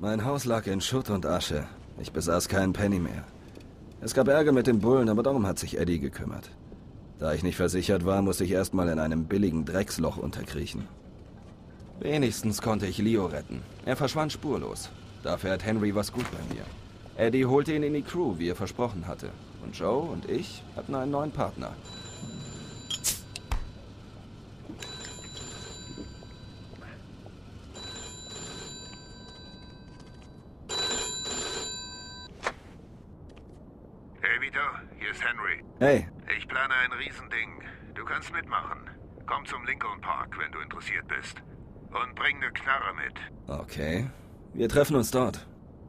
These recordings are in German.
Mein Haus lag in Schutt und Asche. Ich besaß keinen Penny mehr. Es gab Ärger mit den Bullen, aber darum hat sich Eddie gekümmert. Da ich nicht versichert war, musste ich erstmal in einem billigen Drecksloch unterkriechen. Wenigstens konnte ich Leo retten. Er verschwand spurlos. Dafür hat Henry was gut bei mir. Eddie holte ihn in die Crew, wie er versprochen hatte. Und Joe und ich hatten einen neuen Partner. Hey Vito, hier ist Henry. Hey. Ich plane ein Riesending. Du kannst mitmachen. Komm zum Lincoln Park, wenn du interessiert bist. Und bring eine Knarre mit. Okay. Wir treffen uns dort.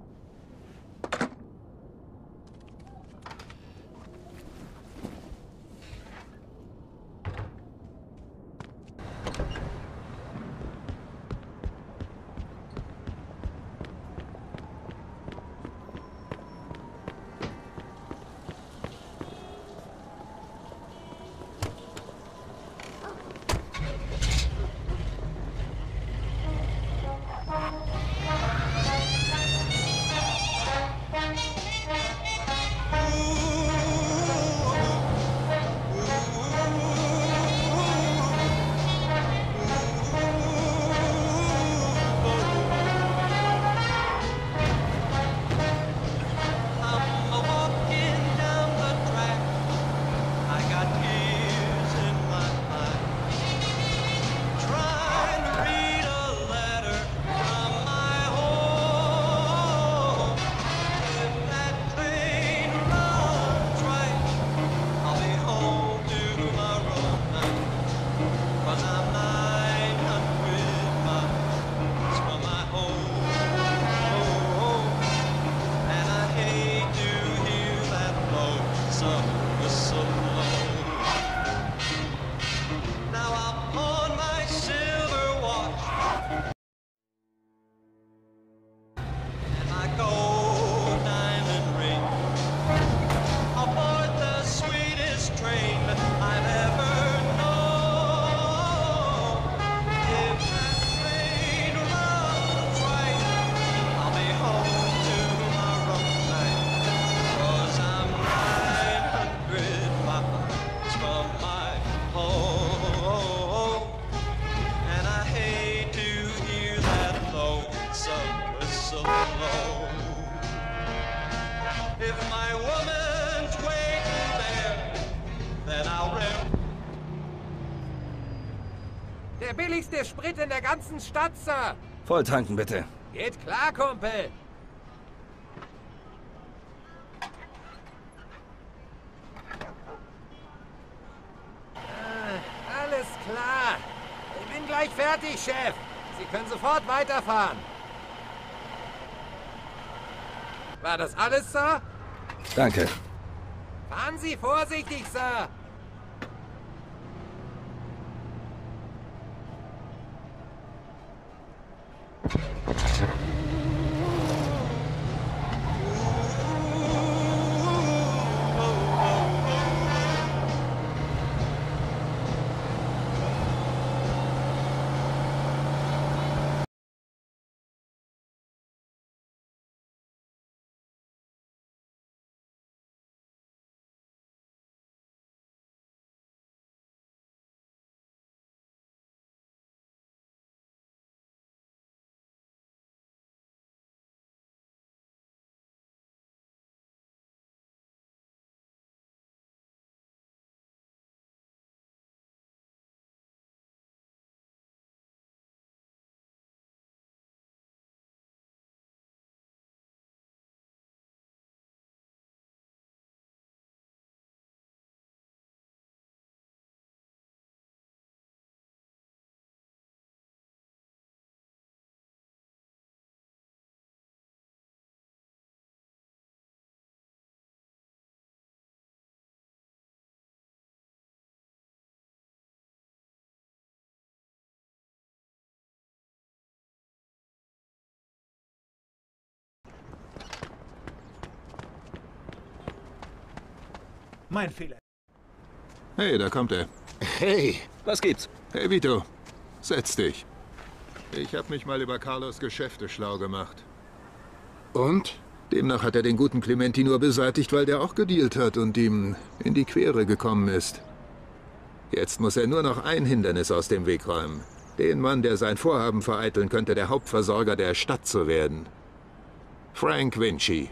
Der billigste Sprit in der ganzen Stadt, Sir. Voll tanken, bitte. Geht klar, Kumpel. Alles klar. Ich bin gleich fertig, Chef. Sie können sofort weiterfahren. War das alles, Sir? Danke. Fahren Sie vorsichtig, Sir. Mein Fehler. Hey, da kommt er. Hey, was gibt's? Hey Vito, setz dich. Ich habe mich mal über Carlos Geschäfte schlau gemacht. Und? Demnach hat er den guten Clementi nur beseitigt, weil der auch gedealt hat und ihm in die Quere gekommen ist. Jetzt muss er nur noch ein Hindernis aus dem Weg räumen. Den Mann, der sein Vorhaben vereiteln könnte, der Hauptversorger der Stadt zu werden. Frank Vinci.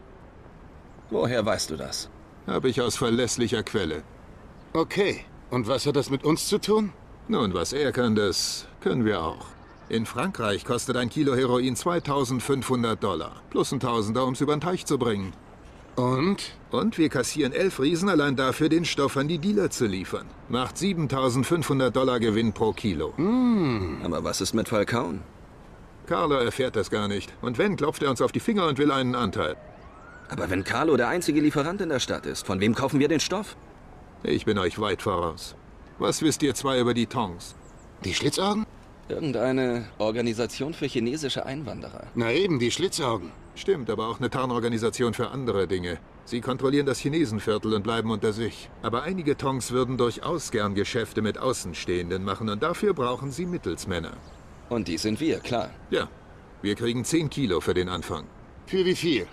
Woher weißt du das? Habe ich aus verlässlicher Quelle. Okay. Und was hat das mit uns zu tun? Nun, was er kann, das können wir auch. In Frankreich kostet ein Kilo Heroin $2.500. Plus ein Tausender, um es über den Teich zu bringen. Und? Und wir kassieren 11 Riesen allein dafür, den Stoff an die Dealer zu liefern. Macht $7.500 Gewinn pro Kilo. Aber was ist mit Falcone? Carlo erfährt das gar nicht. Und wenn, klopft er uns auf die Finger und will einen Anteil. Aber wenn Carlo der einzige Lieferant in der Stadt ist, von wem kaufen wir den Stoff? Ich bin euch weit voraus. Was wisst ihr zwei über die Tongs? Die Schlitzaugen? Irgendeine Organisation für chinesische Einwanderer. Na eben, die Schlitzaugen. Stimmt, aber auch eine Tarnorganisation für andere Dinge. Sie kontrollieren das Chinesenviertel und bleiben unter sich. Aber einige Tongs würden durchaus gern Geschäfte mit Außenstehenden machen und dafür brauchen sie Mittelsmänner. Und die sind wir, klar. Ja, wir kriegen 10 Kilo für den Anfang. Für wie viel?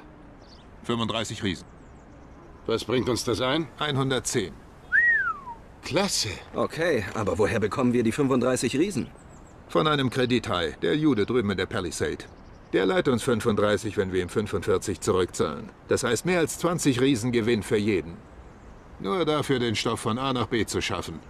35 Riesen. Was bringt uns das ein? 110. Klasse. Okay, aber woher bekommen wir die 35 Riesen? Von einem Kredithai, der Jude drüben in der Palisade. Der leiht uns 35, wenn wir ihm 45 zurückzahlen. Das heißt mehr als 20 Riesen Gewinn für jeden. Nur dafür, den Stoff von A nach B zu schaffen.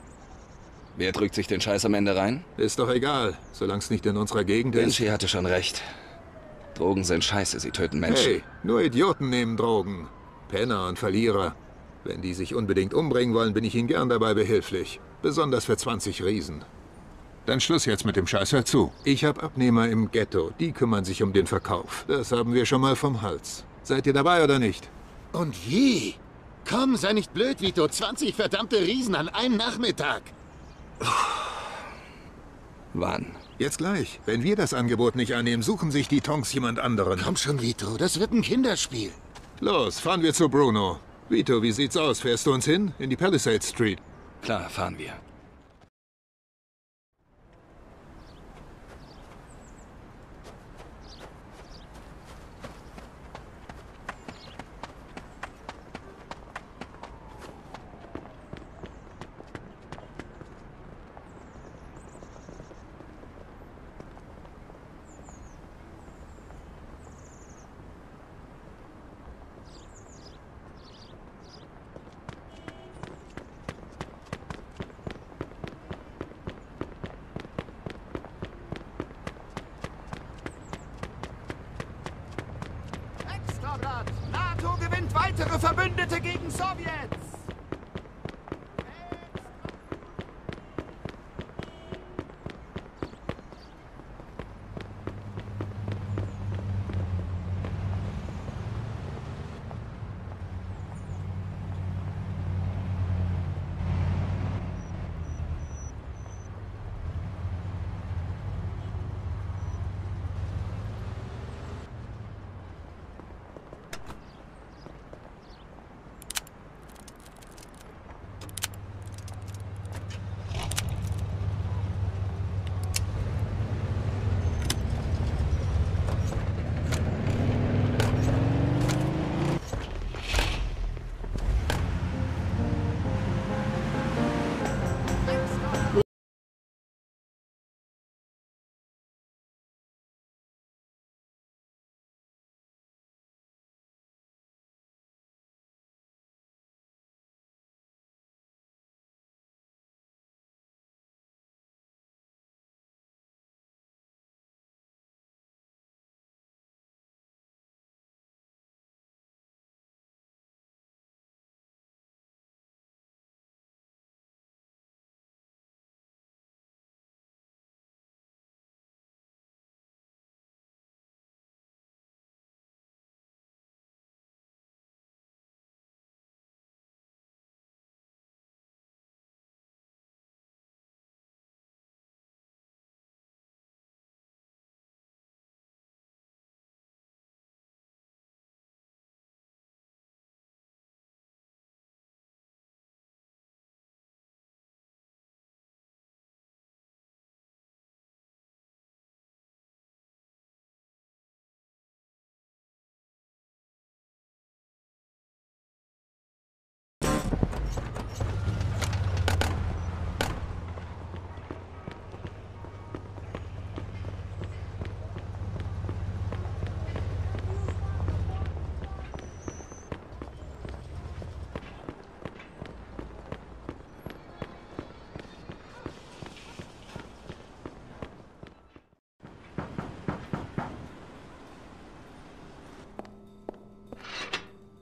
Wer drückt sich den Scheiß am Ende rein? Ist doch egal, solange es nicht in unserer Gegend ist. Vinci hatte schon recht. Drogen sind scheiße, sie töten Menschen. Hey, nur Idioten nehmen Drogen. Penner und Verlierer. Wenn die sich unbedingt umbringen wollen, bin ich ihnen gern dabei behilflich. Besonders für 20 Riesen. Dann Schluss jetzt mit dem Scheiß, hör zu. Ich habe Abnehmer im Ghetto, die kümmern sich um den Verkauf. Das haben wir schon mal vom Hals. Seid ihr dabei oder nicht? Und wie? Komm, sei nicht blöd, Vito. 20 verdammte Riesen an einem Nachmittag. Wann? Jetzt gleich. Wenn wir das Angebot nicht annehmen, suchen sich die Tongs jemand anderen. Komm schon, Vito. Das wird ein Kinderspiel. Los, fahren wir zu Bruno. Vito, wie sieht's aus? Fährst du uns hin? In die Palisade Street. Klar, fahren wir. Extrablatt! NATO gewinnt weitere Verbündete gegen Sowjets!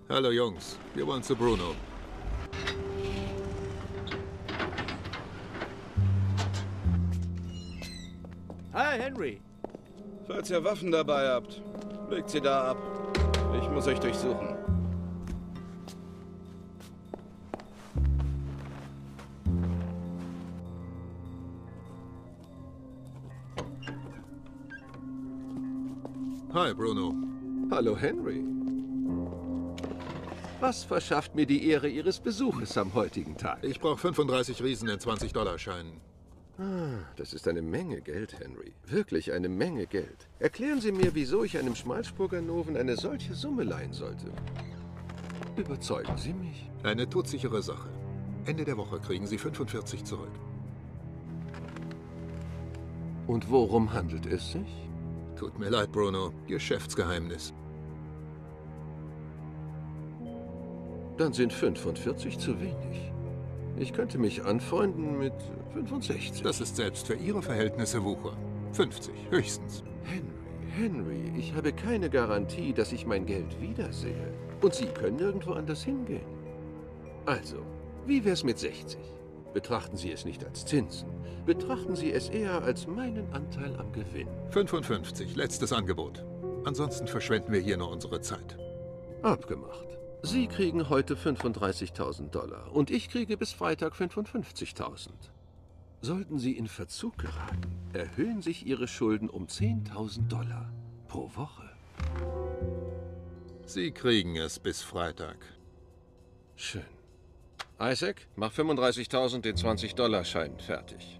Hallo Jungs, wir wollen zu Bruno. Hi, Henry. Falls ihr Waffen dabei habt, legt sie da ab. Ich muss euch durchsuchen. Hi, Bruno. Hallo, Henry. Was verschafft mir die Ehre Ihres Besuches am heutigen Tag? Ich brauche 35 Riesen in 20-Dollar-Scheinen. Das ist eine Menge Geld, Henry. Wirklich eine Menge Geld. Erklären Sie mir, wieso ich einem Schmalspurganoven eine solche Summe leihen sollte. Überzeugen Sie mich. Eine todsichere Sache. Ende der Woche kriegen Sie 45 zurück. Und worum handelt es sich? Tut mir leid, Bruno. Geschäftsgeheimnis. Dann sind 45 zu wenig. Ich könnte mich anfreunden mit 65. Das ist selbst für Ihre Verhältnisse Wucher. 50, höchstens. Henry, ich habe keine Garantie, dass ich mein Geld wiedersehe. Und Sie können nirgendwo anders hingehen. Also, wie wär's mit 60? Betrachten Sie es nicht als Zinsen. Betrachten Sie es eher als meinen Anteil am Gewinn. 55, letztes Angebot. Ansonsten verschwenden wir hier nur unsere Zeit. Abgemacht. Sie kriegen heute 35.000 Dollar und ich kriege bis Freitag 55.000. Sollten Sie in Verzug geraten, erhöhen sich Ihre Schulden um 10.000 Dollar pro Woche. Sie kriegen es bis Freitag. Schön. Isaac, mach 35.000 den 20-Dollar-Schein fertig.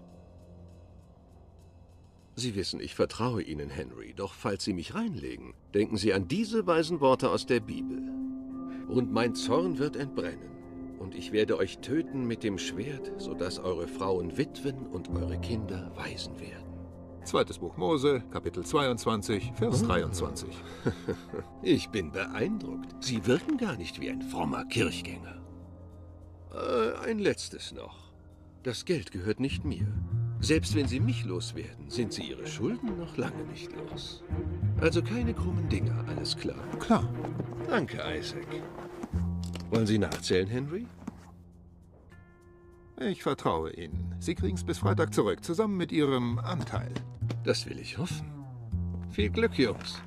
Sie wissen, ich vertraue Ihnen, Henry, doch falls Sie mich reinlegen, denken Sie an diese weisen Worte aus der Bibel. Und mein Zorn wird entbrennen, und ich werde euch töten mit dem Schwert, sodass eure Frauen Witwen und eure Kinder Waisen werden. Zweites Buch Mose, Kapitel 22, Vers 23. Ich bin beeindruckt. Sie wirken gar nicht wie ein frommer Kirchgänger. Ein letztes noch. Das Geld gehört nicht mir. Selbst wenn Sie mich loswerden, sind Sie Ihre Schulden noch lange nicht los. Also keine krummen Dinger, alles klar? Klar. Danke, Isaac. Wollen Sie nachzählen, Henry? Ich vertraue Ihnen. Sie kriegen es bis Freitag zurück, zusammen mit Ihrem Anteil. Das will ich hoffen. Viel Glück, Jungs.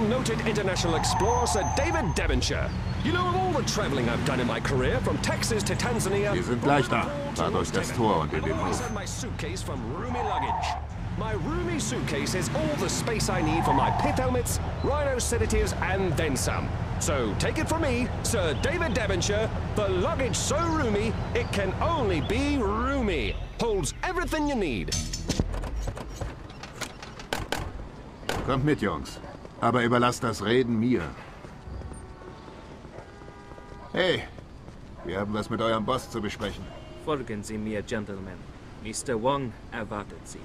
from noted international explorer Sir David Devonshire. You know, of all the traveling I've done in my career, from Texas to Tanzania... Wir sind gleich da. Fahrt durch das Tor und in den Hof. My suitcase from Roomy Luggage. My roomy suitcase has all the space I need for my pith helmets, rhino sedatives, and then some. So take it from me, Sir David Devonshire, the luggage so roomy, it can only be roomy. Holds everything you need. Kommt mit, Jungs. Aber überlasst das Reden mir. Hey, wir haben was mit eurem Boss zu besprechen. Folgen Sie mir, Gentlemen. Mr. Wong erwartet Sie.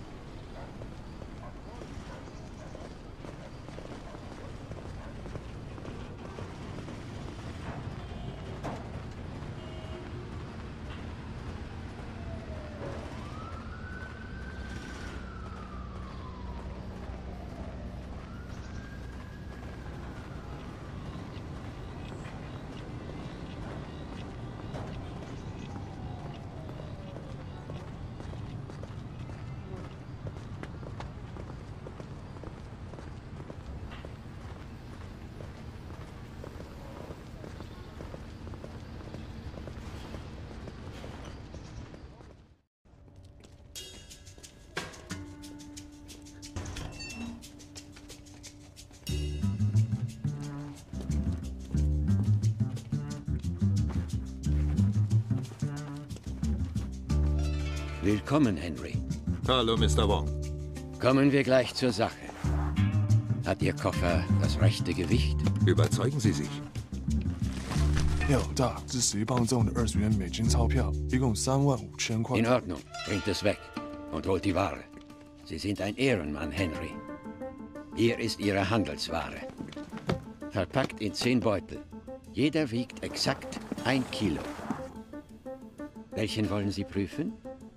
Willkommen, Henry. Hallo, Mr. Wong. Kommen wir gleich zur Sache. Hat Ihr Koffer das rechte Gewicht? Überzeugen Sie sich. 有大致10磅重的20元美金钞票，一共35000块。 In Ordnung. Bringt es weg und holt die Ware. Sie sind ein Ehrenmann, Henry. Hier ist Ihre Handelsware. Verpackt in 10 Beutel. Jeder wiegt exakt 1 Kilo. Welchen wollen Sie prüfen?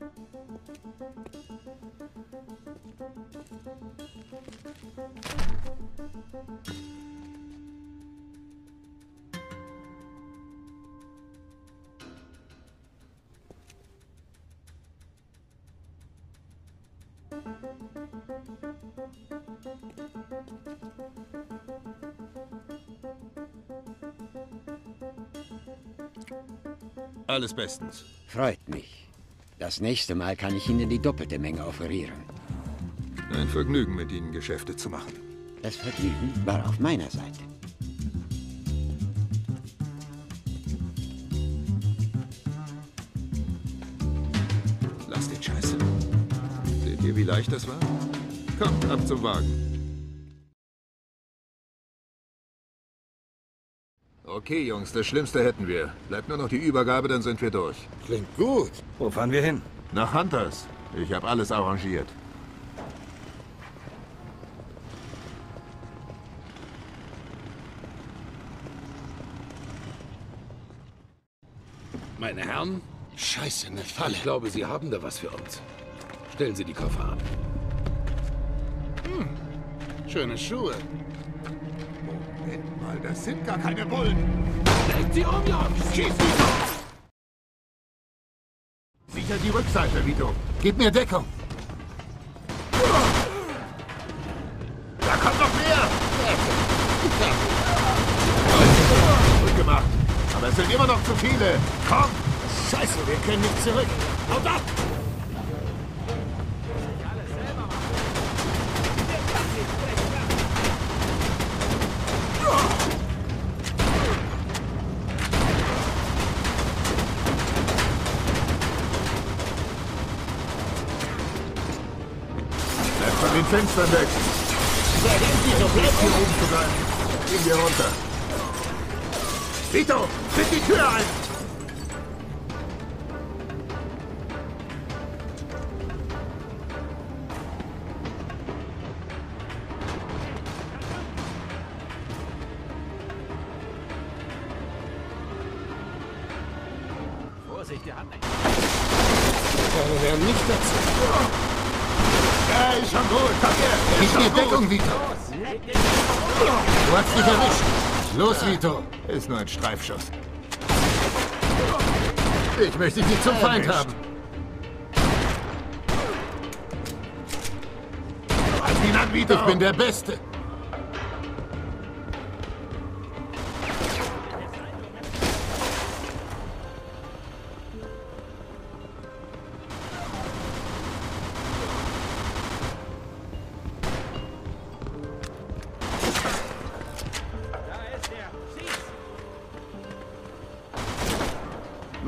Alles bestens. Freut mich. Das nächste Mal kann ich Ihnen die doppelte Menge offerieren. Ein Vergnügen, mit Ihnen Geschäfte zu machen. Das Vergnügen war auf meiner Seite. Lass den Scheiß. Seht ihr, wie leicht das war? Kommt, ab zum Wagen. Okay, Jungs, das Schlimmste hätten wir. Bleibt nur noch die Übergabe, dann sind wir durch. Klingt gut. Wo fahren wir hin? Nach Hunters. Ich habe alles arrangiert. Meine Herren, Scheiße, eine Falle. ich glaube, Sie haben da was für uns. Stellen Sie die Koffer ab. Schöne Schuhe. Moment mal, das sind gar keine Bullen. Legt sie um, Jungs! Schieß, Vito! Sicher die Rückseite, Vito. Gib mir Deckung. Da kommt noch mehr! Gut gemacht. Aber es sind immer noch zu viele. Komm! Scheiße, wir können nicht zurück. Haut ab! Bleibt von den Fenstern weg. Bleibt hier oben zu bleiben. Gehen wir runter. Vito, tritt die Tür ein! Vorsicht, der hat nicht. Wir werden nicht dazu. Ja, ist schon gut. Komm her. Gib mir Deckung, Vito. Du hast dich erwischt. Los, Vito. Ist nur ein Streifschuss. Ich möchte dich zum Feind haben. Halt ihn an, Vito. Ich bin der Beste.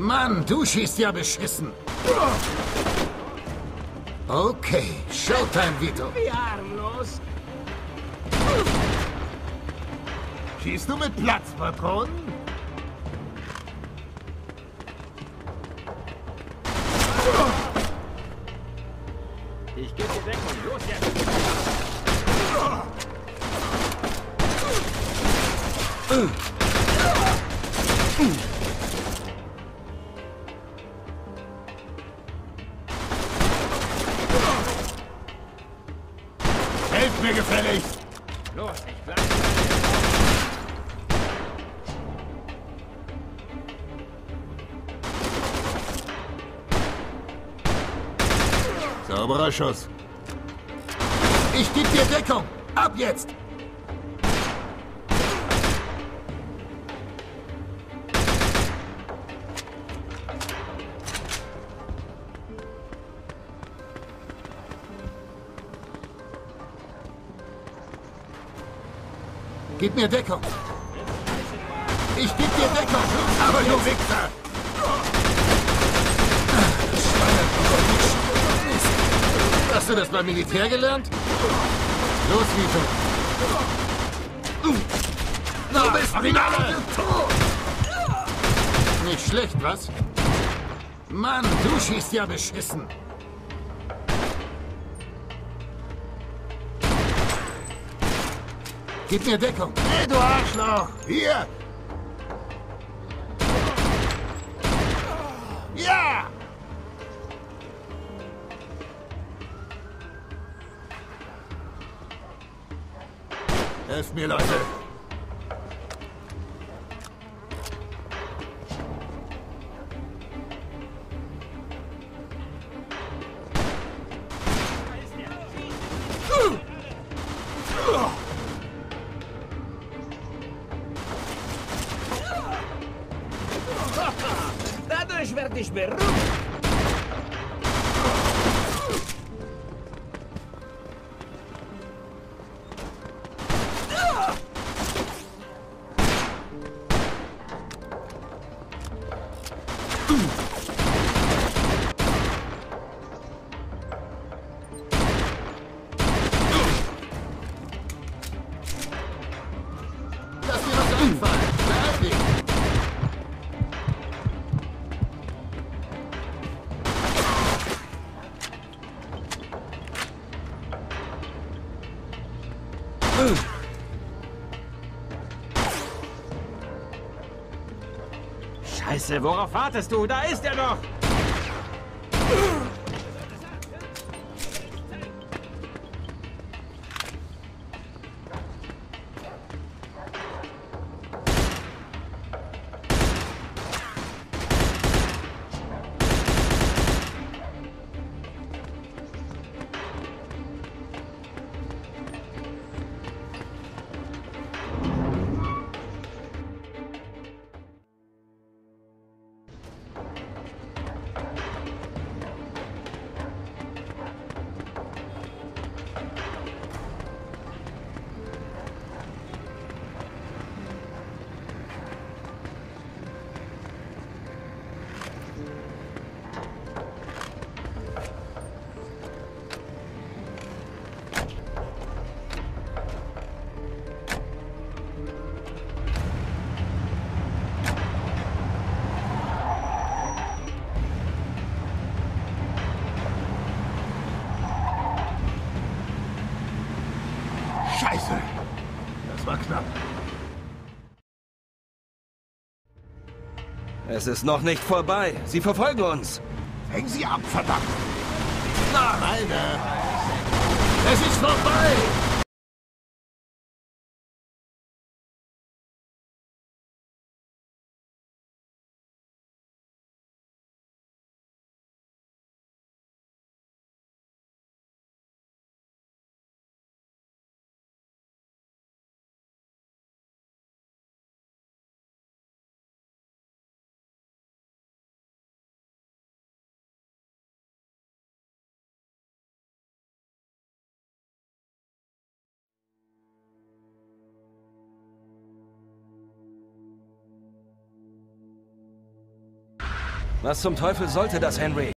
Mann, du schießt ja beschissen. Okay, Showtime, Vito. Wie harmlos. Schießt du mit Platzpatronen? Ich gebe dir Deckung. Los jetzt. Helft mir gefälligst! Los, ich bleib. Sauberer Schuss. Ich geb dir Deckung. Ab jetzt! Gib mir Deckung. Ich geb dir Deckung. Aber du Wichser! Hast du das beim Militär gelernt? Los, Vito. Du bist Finale! Nicht schlecht, was? Mann, du schießt ja beschissen. Gib mir Deckung. Hey, du Arschloch! Hier! Ja! Helft mir, Leute! Dadurch werde ich berühmt. Lass dir was einfallen! Beeil dich! Scheiße, worauf wartest du? Da ist er doch! Scheiße! Das war knapp. Es ist noch nicht vorbei. Sie verfolgen uns. Hängen Sie ab, verdammt! Na, Alter! Es ist vorbei! Was zum Teufel sollte das, Henry?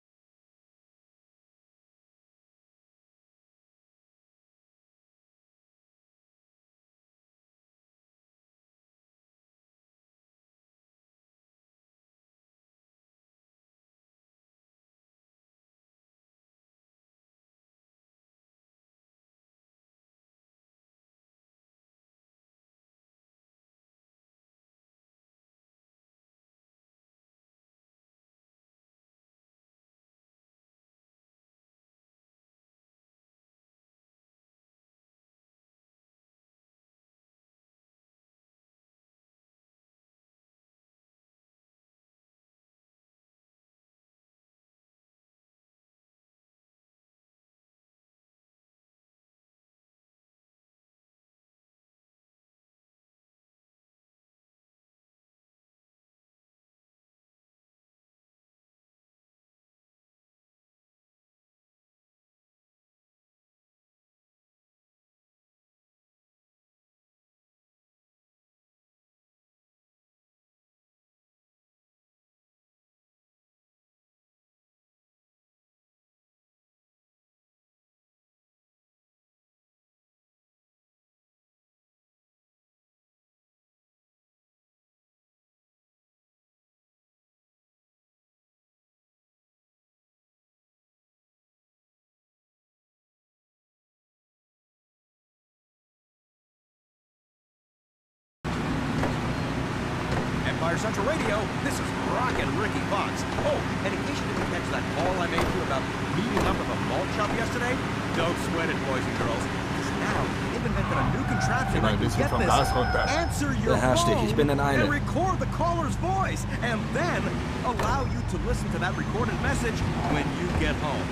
Empire Central Radio, this is Rockin' Ricky Fox. Oh, and in case you didn't catch that call I made you about meeting up with a malt shop yesterday, don't sweat it, boys and girls. Because now they've invented a new contraption that can get this, answer your phone and record the caller's voice, and then allow you to listen to that recorded message when you get home.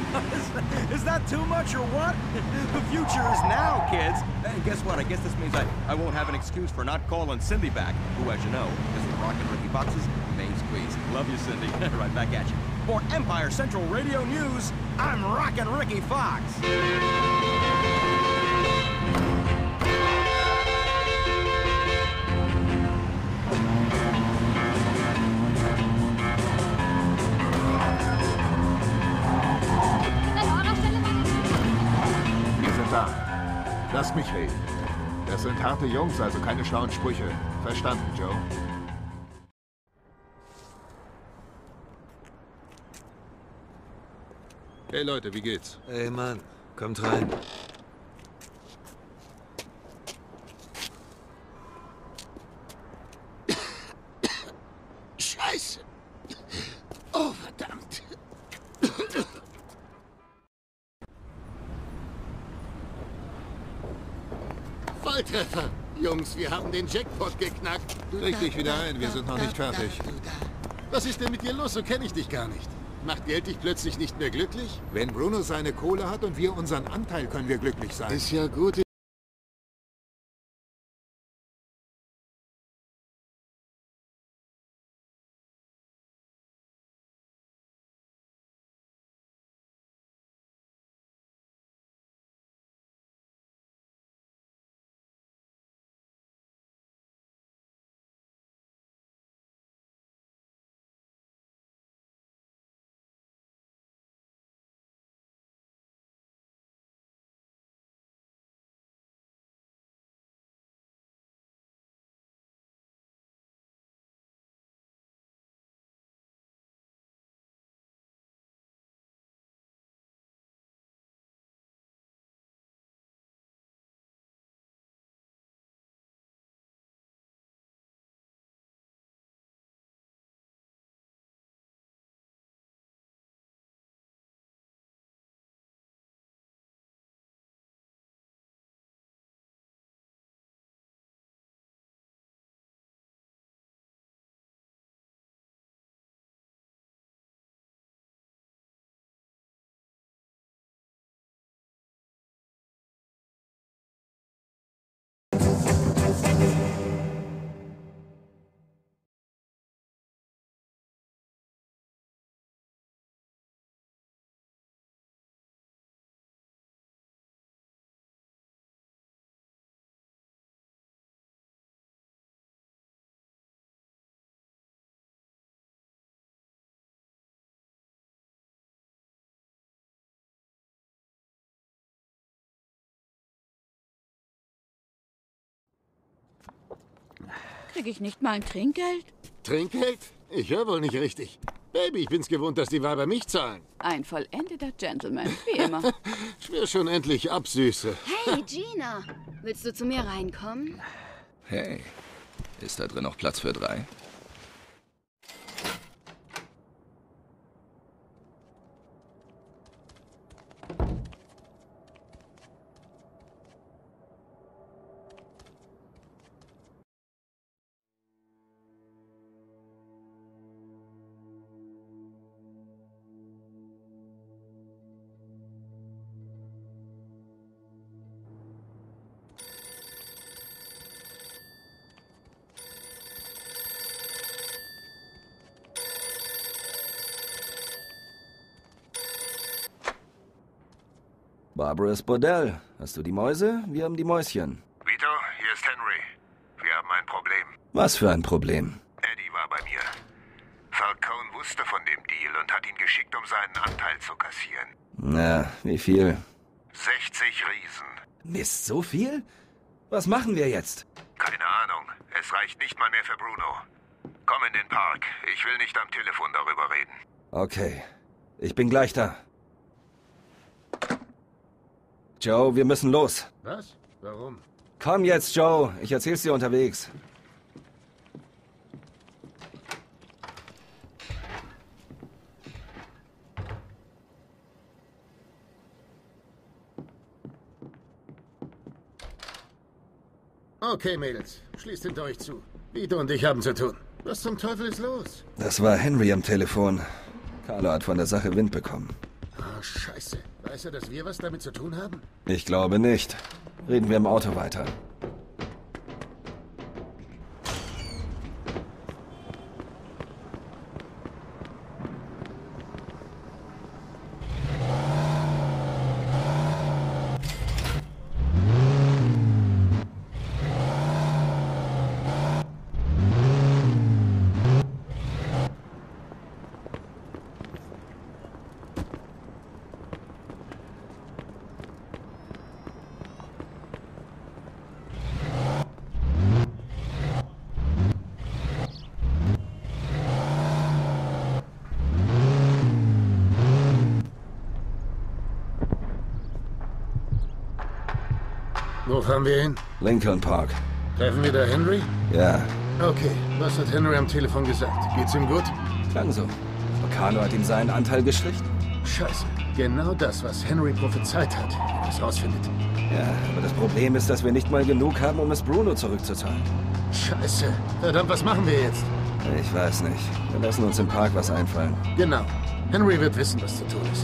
Is that too much or what? The future is now, kids. And guess what? I guess this means I won't have an excuse for not calling Cindy back, who, as you know, is the Rockin' Ricky Fox's main squeeze. Love you, Cindy. Right back at you. For Empire Central Radio News, I'm Rockin' Ricky Fox. Wir sind da. Lasst mich reden. Das sind harte Jungs, also keine schlauen Sprüche. Verstanden, Joe? Hey Leute, wie geht's? Hey Mann, kommt rein. Scheiße! Oh, verdammt! Volltreffer! Jungs, wir haben den Jackpot geknackt. Leg dich wieder ein, wir sind noch nicht fertig. Was ist denn mit dir los? So kenne ich dich gar nicht. Macht Geld dich plötzlich nicht mehr glücklich? Wenn Bruno seine Kohle hat und wir unseren Anteil, können wir glücklich sein. Ist ja gut. Krieg ich nicht mal ein Trinkgeld? Trinkgeld? Ich höre wohl nicht richtig. Baby, ich bin's gewohnt, dass die Weiber mich zahlen. Ein vollendeter Gentleman, wie immer. Schwör schon endlich ab, Süße. Hey, Gina. Willst du zu mir reinkommen? Hey, ist da drin noch Platz für 3? Barbara's Bordell. Hast du die Mäuse? Wir haben die Mäuschen. Vito, hier ist Henry. Wir haben ein Problem. Was für ein Problem? Eddie war bei mir. Falcone wusste von dem Deal und hat ihn geschickt, um seinen Anteil zu kassieren. Na, wie viel? 60 Riesen. Mist, so viel? Was machen wir jetzt? Keine Ahnung. Es reicht nicht mal mehr für Bruno. Komm in den Park. Ich will nicht am Telefon darüber reden. Okay. Ich bin gleich da. Joe, wir müssen los. Was? Warum? Komm jetzt, Joe. Ich erzähl's dir unterwegs. Okay, Mädels. Schließt hinter euch zu. Vito und ich haben zu tun. Was zum Teufel ist los? Das war Henry am Telefon. Carlo hat von der Sache Wind bekommen. Oh, Scheiße. Weiß er, dass wir was damit zu tun haben? Ich glaube nicht. Reden wir im Auto weiter. Wo fahren wir hin? Lincoln Park. Treffen wir da Henry? Ja. Okay, was hat Henry am Telefon gesagt? Geht's ihm gut? Klang so. Aber Carlo hat ihm seinen Anteil gestrichen. Scheiße. Genau das, was Henry prophezeit hat, wenn er es rausfindet. Ja, aber das Problem ist, dass wir nicht mal genug haben, um es Bruno zurückzuzahlen. Scheiße. Verdammt, was machen wir jetzt? Ich weiß nicht. Wir lassen uns im Park was einfallen. Genau. Henry wird wissen, was zu tun ist.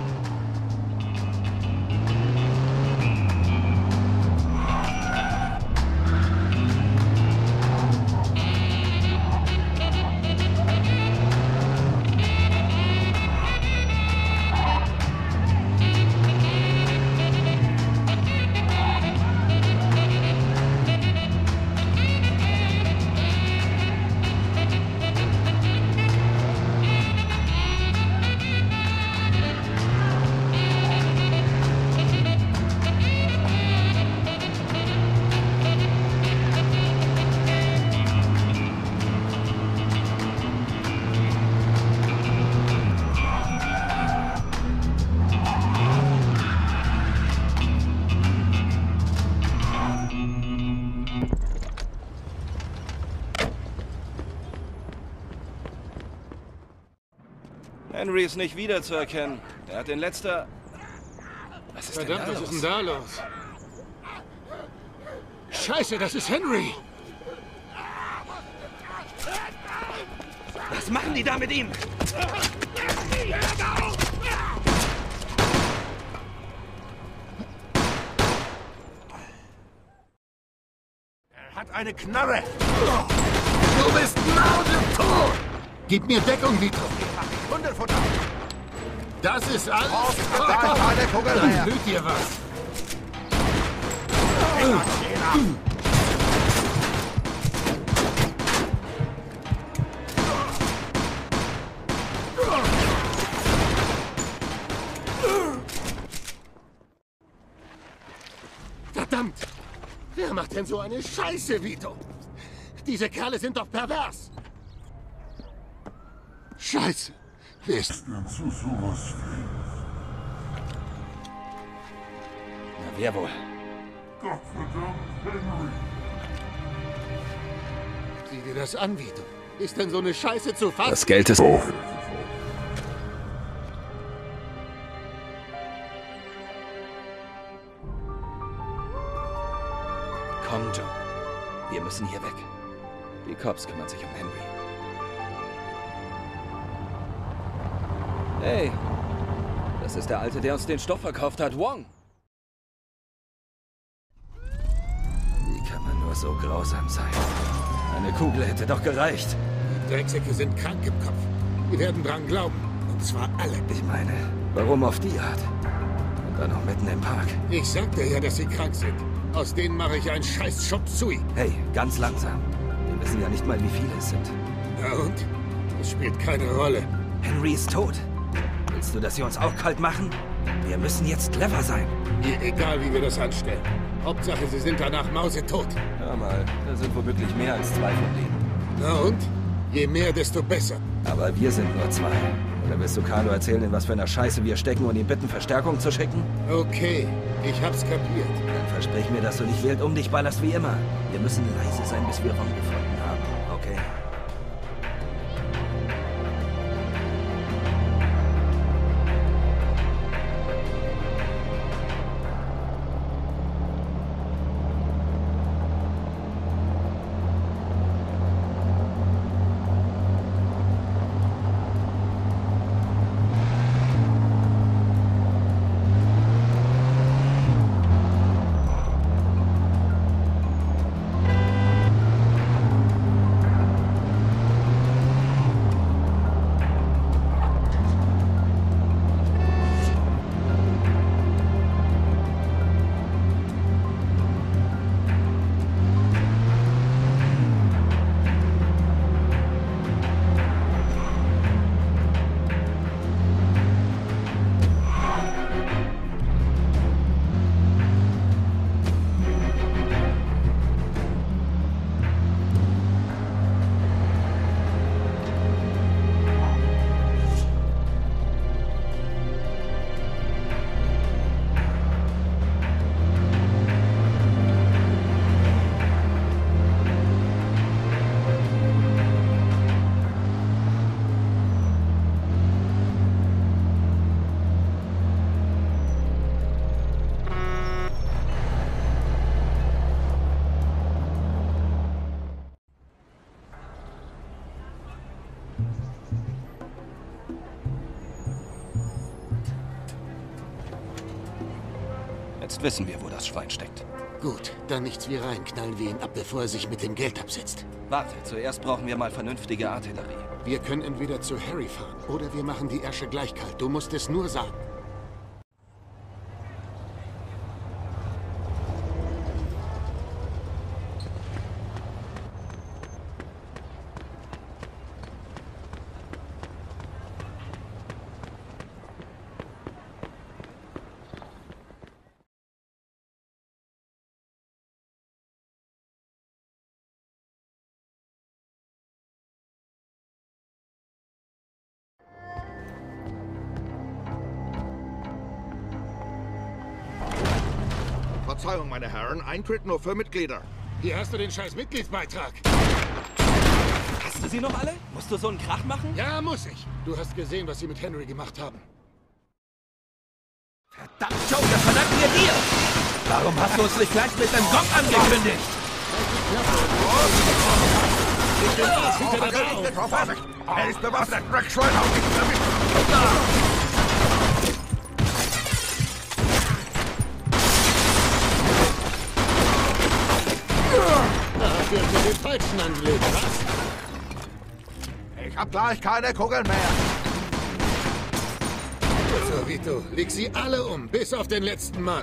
Henry ist nicht wiederzuerkennen. Er hat den letzter... Was ist Verdammt, was ist denn da los? Scheiße, das ist Henry! Was machen die da mit ihm? Er hat eine Knarre! Du bist mausetot! Gib mir Deckung, Vito! Hundefutter! Das ist alles! Kugel Dann her. blüht dir was! Verdammt! Wer macht denn so eine Scheiße, Vito? Diese Kerle sind doch pervers! Scheiße! Wer ist denn zu sowas? Na, wer wohl? Gottverdammt, Henry! Sieh dir das an, Vito. Ist denn so eine Scheiße zu fassen? Das Geld ist... Oh. Komm, Joe. Wir müssen hier weg. Die Cops kümmern sich um Henry. Hey, das ist der Alte, der uns den Stoff verkauft hat, Wong. Wie kann man nur so grausam sein? Eine Kugel hätte doch gereicht. Die Drecksäcke sind krank im Kopf. Die werden dran glauben. Und zwar alle. Ich meine, warum auf die Art? Und dann noch mitten im Park. Ich sagte ja, dass sie krank sind. Aus denen mache ich einen scheiß Chop-Sui. Hey, ganz langsam. Wir wissen ja nicht mal, wie viele es sind. Na und? Das spielt keine Rolle. Henry ist tot. Willst du, dass sie uns auch kalt machen? Wir müssen jetzt clever sein. Mir egal, wie wir das anstellen. Hauptsache, sie sind danach mausetot. Hör mal, da sind womöglich mehr als 2 von denen. Na und? Je mehr, desto besser. Aber wir sind nur 2. Oder willst du Carlo erzählen, in was für einer Scheiße wir stecken und ihn bitten, Verstärkung zu schicken? Okay, ich hab's kapiert. Dann versprich mir, dass du nicht wild um dich ballerst wie immer. Wir müssen leise sein, bis wir Ron gefunden haben, okay? Jetzt wissen wir, wo das Schwein steckt. Gut, dann nichts wie rein. Knallen wir ihn ab, bevor er sich mit dem Geld absetzt. Warte, zuerst brauchen wir mal vernünftige Artillerie. Wir können entweder zu Harry fahren oder wir machen die Ärsche gleich kalt. Du musst es nur sagen. Verzeihung, meine Herren, Eintritt nur für Mitglieder. Hier hast du den scheiß Mitgliedsbeitrag. Hast du sie noch alle? Musst du so einen Krach machen? Ja, muss ich. Du hast gesehen, was sie mit Henry gemacht haben. Verdammt, Joe, das verdanken wir dir! Warum hast du uns nicht gleich mit dem Gong angekündigt? Ich bin alles hinter der Frau. Vorsicht! Er ist bewaffnet! Rick Schleunhaus! Dafür für den Falschen anlegen, was? Ich hab gleich keine Kugeln mehr. So, Vito, leg sie alle um, bis auf den letzten Mann.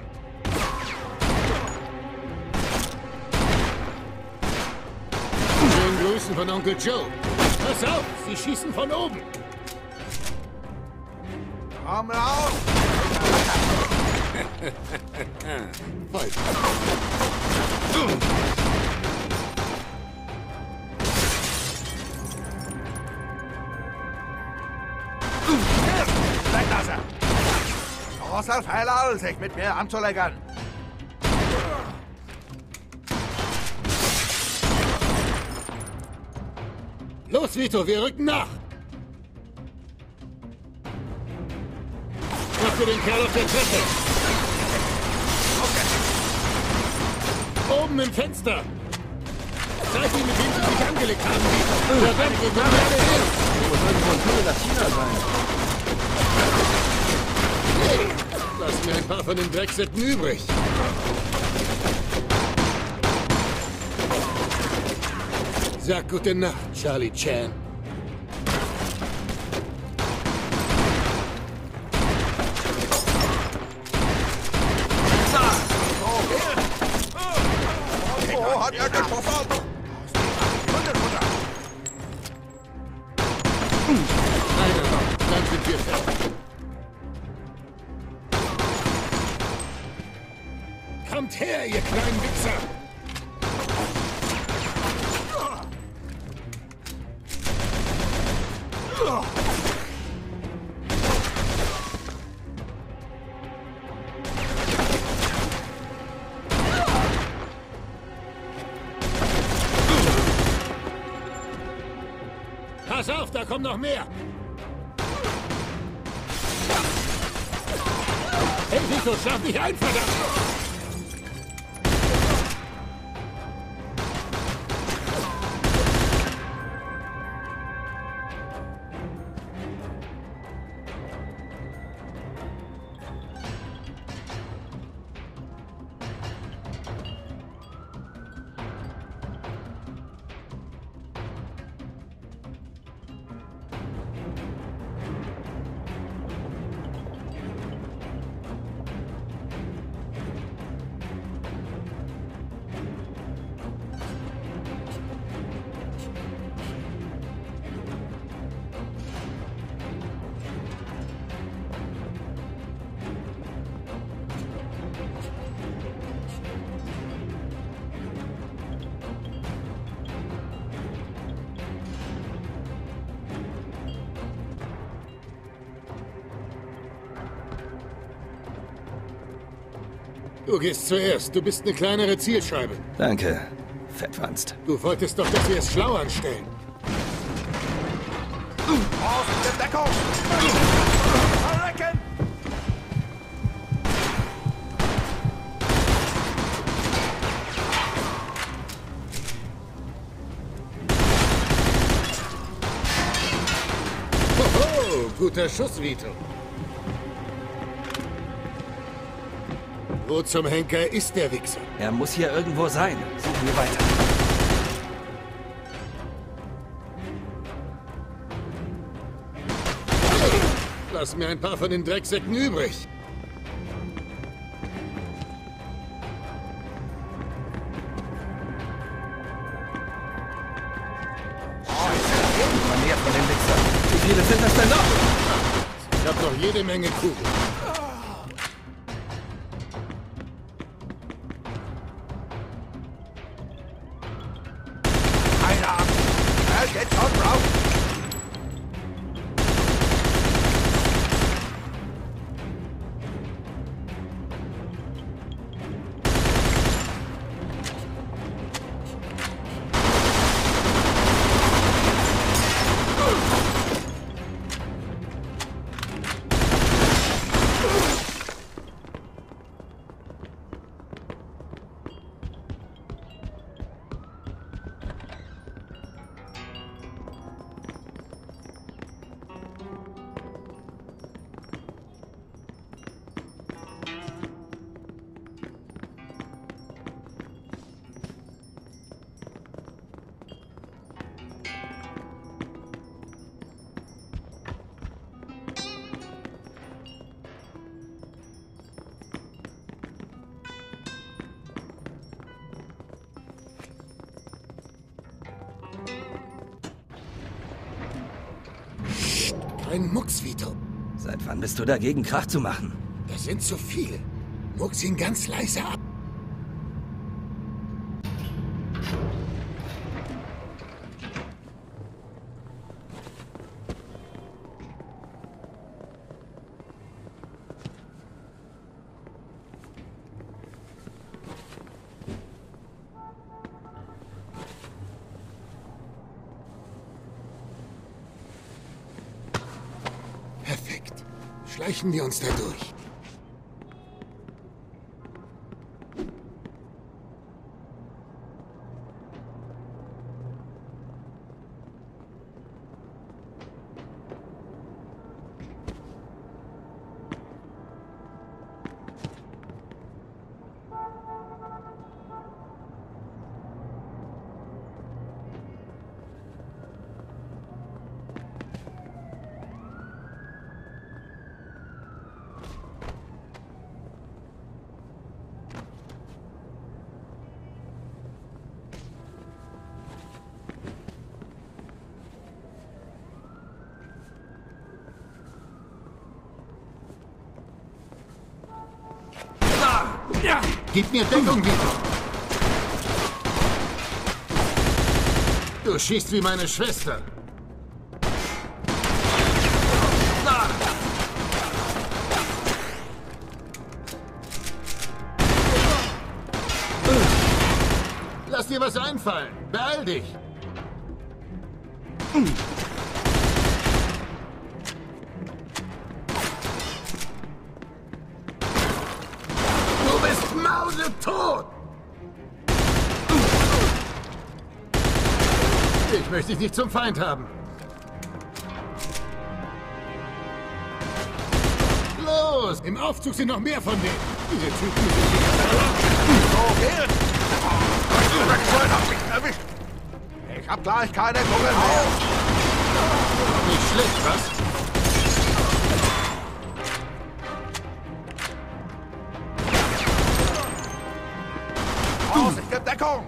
Schönen Grüßen von Onkel Joe. Pass auf, sie schießen von oben. Komm raus! Voll. großer Fehler, sich mit mir anzulegen. Los, Vito, wir rücken nach. Mach für den Kerl auf der Treppe. Oben im Fenster. Zeig ihm, mit wem sie sich angelegt haben, Vito. Verdammt, wo kommen wir alle hin? Muss irgendwo ein Tunnel nach China sein. Hey, lass mir ein paar von den Drecksäcken übrig. Sag gute Nacht, Charlie Chan. Oh, hat er getroffen? Einer noch, dann sind wir fertig. Kommt her, ihr kleinen Wichser! Pass auf, da kommen noch mehr! Hey, Vito, schlaf dich ein, verdammt! Du gehst zuerst. Du bist eine kleinere Zielscheibe. Danke, Fettwanst. Du wolltest doch, dass wir es schlau anstellen. Aus der Deckung! Verrecken! Hoho, guter Schuss, Vito. Wo zum Henker ist der Wichser? Er muss hier irgendwo sein. Suchen wir weiter. Lass mir ein paar von den Drecksäcken übrig. Mal mehr von den Wichsern. Wie viele sind das denn noch? Ich hab noch jede Menge Kugeln. Geht schon drauf! Kein Mucks, Vito. Seit wann bist du dagegen, Krach zu machen? Das sind zu viele. Mucks ihn ganz leise ab. Schleichen wir uns da durch. Gib mir Deckung, Vito! Du schießt wie meine Schwester. Lass dir was einfallen. Beeil dich. Tot! Ich möchte dich nicht zum Feind haben. Los! Im Aufzug sind noch mehr von denen. Diese Typen sind hier. Erwischt! Ich hab gleich keine Kugeln mehr. Nicht schlecht, was? Deckung!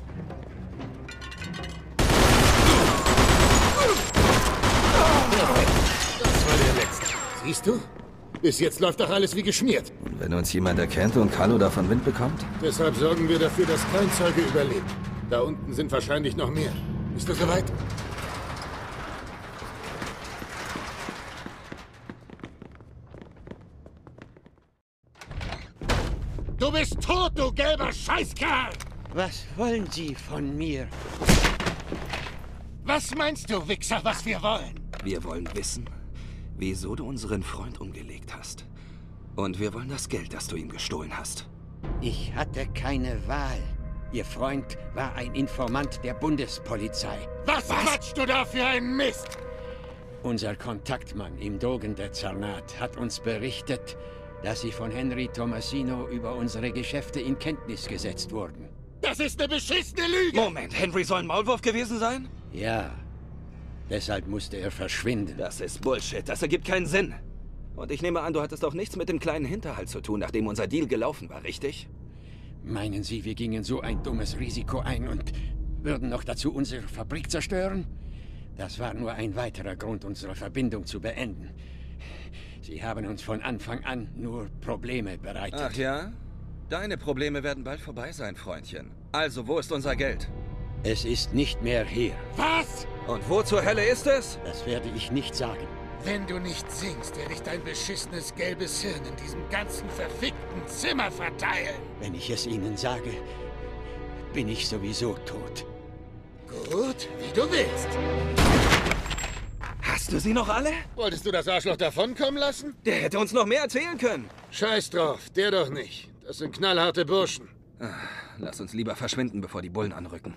Das war der letzte. Siehst du? Bis jetzt läuft doch alles wie geschmiert. Und wenn uns jemand erkennt und Carlo davon Wind bekommt? Deshalb sorgen wir dafür, dass kein Zeuge überlebt. Da unten sind wahrscheinlich noch mehr. Bist du soweit? Du bist tot, du gelber Scheißkerl! Was wollen Sie von mir? Was meinst du, Wichser, was wir wollen? Wir wollen wissen, wieso du unseren Freund umgelegt hast. Und wir wollen das Geld, das du ihm gestohlen hast. Ich hatte keine Wahl. Ihr Freund war ein Informant der Bundespolizei. Was quatschst du da für einen Mist? Unser Kontaktmann im Drogendezernat hat uns berichtet, dass Sie von Henry Tomasino über unsere Geschäfte in Kenntnis gesetzt wurden. Das ist eine beschissene Lüge! Moment, Henry soll ein Maulwurf gewesen sein? Ja, deshalb musste er verschwinden. Das ist Bullshit, das ergibt keinen Sinn. Und ich nehme an, du hattest auch nichts mit dem kleinen Hinterhalt zu tun, nachdem unser Deal gelaufen war, richtig? Meinen Sie, wir gingen so ein dummes Risiko ein und würden noch dazu unsere Fabrik zerstören? Das war nur ein weiterer Grund, unsere Verbindung zu beenden. Sie haben uns von Anfang an nur Probleme bereitet. Ach ja? Deine Probleme werden bald vorbei sein, Freundchen. Also, wo ist unser Geld? Es ist nicht mehr hier. Was? Und wo zur Hölle ist es? Das werde ich nicht sagen. Wenn du nicht singst, werde ich dein beschissenes gelbes Hirn in diesem ganzen verfickten Zimmer verteilen. Wenn ich es Ihnen sage, bin ich sowieso tot. Gut, wie du willst. Hast du sie noch alle? Wolltest du das Arschloch davonkommen lassen? Der hätte uns noch mehr erzählen können. Scheiß drauf, der doch nicht. Das sind knallharte Burschen. Lass uns lieber verschwinden, bevor die Bullen anrücken.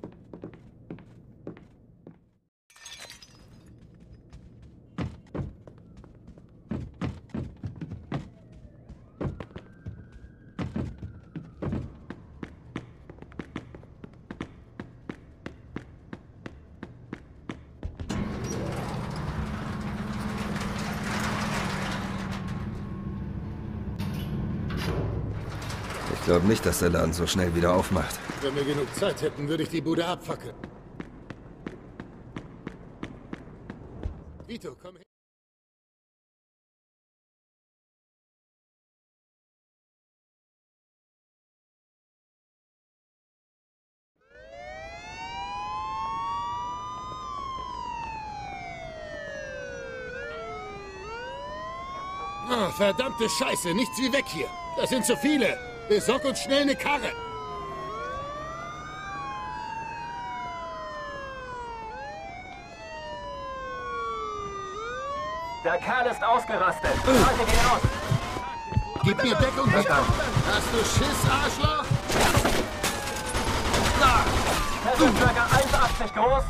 Ich glaube nicht, dass der Laden so schnell wieder aufmacht. Wenn wir genug Zeit hätten, würde ich die Bude abfackeln. Vito, komm her. Oh, verdammte Scheiße, nichts wie weg hier. Das sind zu viele. Besorg uns schnell eine Karre. Der Kerl ist ausgerastet. Schaltet ihn aus. Gib mir Deckung, Vito. Hast du Schiss, Arschloch? Er ist ca. 1,80 groß.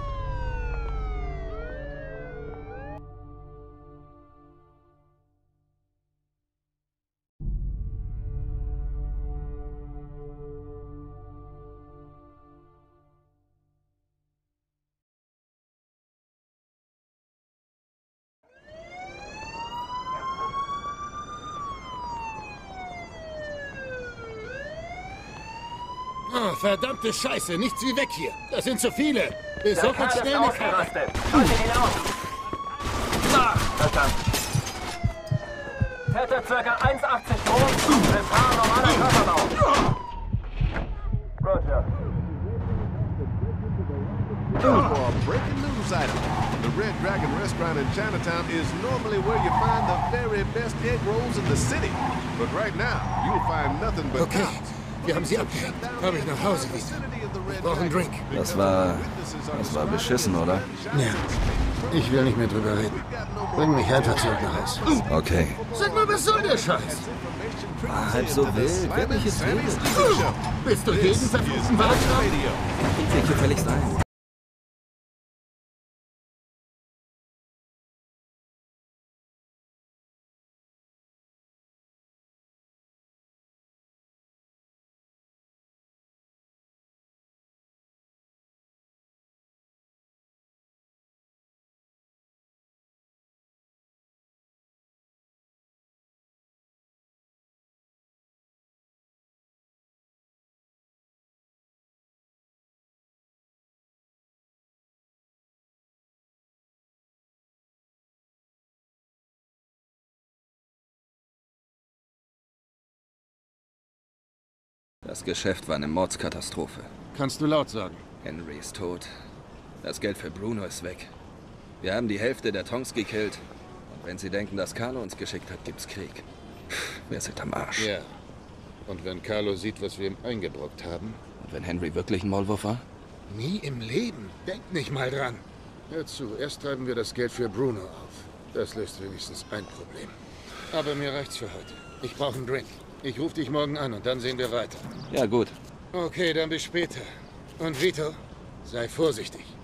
Oh, verdammte Scheiße, nichts wie weg hier. Das sind zu viele. Besorgt uns schnell eine Karre. Schaltet ihn aus. Verstanden. Hätte ca. 1,80 groß. Bis Haar normaler Körperbau. Roger. For a breaking news item, the Red Dragon restaurant in Chinatown is normally where you find the very best egg rolls in the city. But right now, you'll find nothing but Okay, wir haben sie abgehängt. Komm ich nach Hause wieder. Ich brauche einen Drink. Das war beschissen, oder? Ja, ich will nicht mehr drüber reden. Bring mich einfach zurück nach Hause. Okay. Sag mal, was soll der Scheiß? War halb so wild. Wer mich jetzt redet? Bist du jeden verfluchten Wahlkampf? Ich krieg gefälligst ein. Das Geschäft war eine Mordskatastrophe. Kannst du laut sagen? Henry ist tot. Das Geld für Bruno ist weg. Wir haben die Hälfte der Tongs gekillt. Und wenn sie denken, dass Carlo uns geschickt hat, gibt's Krieg. Wir sind am Arsch. Ja. Und wenn Carlo sieht, was wir ihm eingebrockt haben? Und wenn Henry wirklich ein Maulwurf war? Nie im Leben. Denk nicht mal dran. Hör zu, erst treiben wir das Geld für Bruno auf. Das löst wenigstens ein Problem. Aber mir reicht's für heute. Ich brauche einen Drink. Ich rufe dich morgen an und dann sehen wir weiter. Ja, gut. Okay, dann bis später. Und Vito, sei vorsichtig.